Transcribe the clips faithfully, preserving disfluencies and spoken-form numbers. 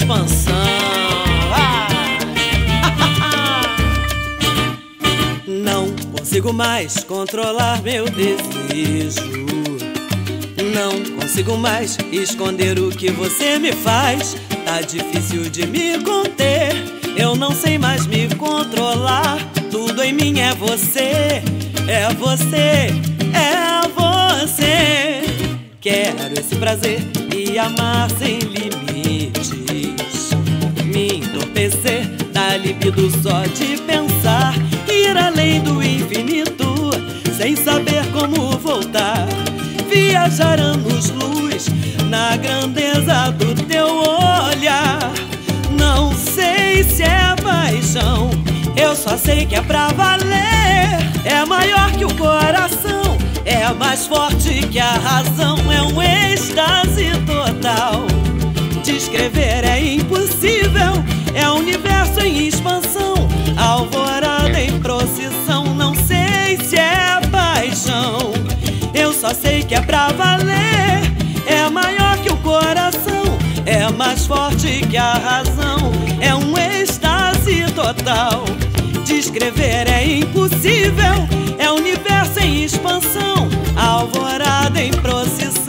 expansão. Ah! Não consigo mais controlar meu desejo. Não consigo mais esconder o que você me faz. Tá difícil de me conter. Eu não sei mais me controlar. Tudo em mim é você. É você, é você. Quero esse prazer e amar sem limites. Me entorpecer, dar libido só de pensar. Ir além do infinito, sem saber como voltar. Viajar anos-luz na grandeza do teu olhar. Não sei se é paixão, eu só sei que é pra valer. É maior que o coração, é mais forte que a razão. É um êxtase total, descrever é impossível. É o universo em expansão, alvorada em procissão. Não sei se é paixão, eu só sei que é pra valer. É maior que o coração, é mais forte que a razão. É um êxtase total, descrever é impossível. É o universo em expansão, alvorada em procissão.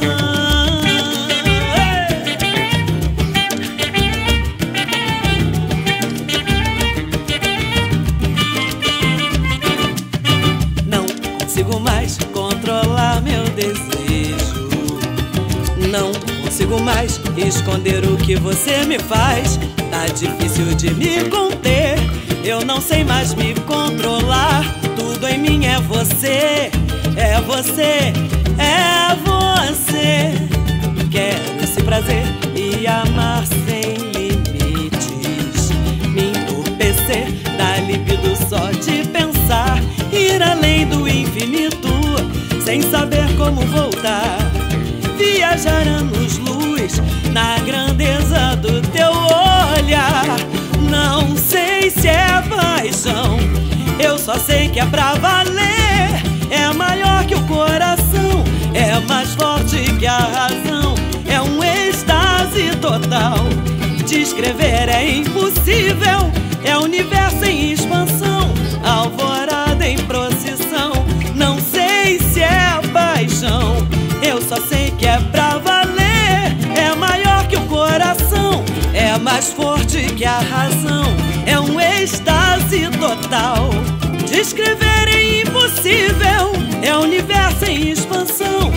Não consigo mais controlar meu desejo. Não consigo mais esconder o que você me faz. Tá difícil de me conter. Eu não sei mais me controlar. Tudo em mim é você. É você, é você. Quero esse prazer e amar sem limites. Me entorpecer, dar libido só de pensar. Ir além do infinito, sem saber como voltar. Viajar anos-luz na grandeza do teu olhar. Não sei se é paixão, eu só sei que é pra valer. É maior que o coração, é mais forte que a razão. É um êxtase total, descrever é impossível. É o universo em expansão, alvorada em procissão. Não sei se é paixão, eu só sei que é pra valer. É maior que o coração, é mais forte que a razão. É um êxtase total, descrever é impossível. É o universo em expansão,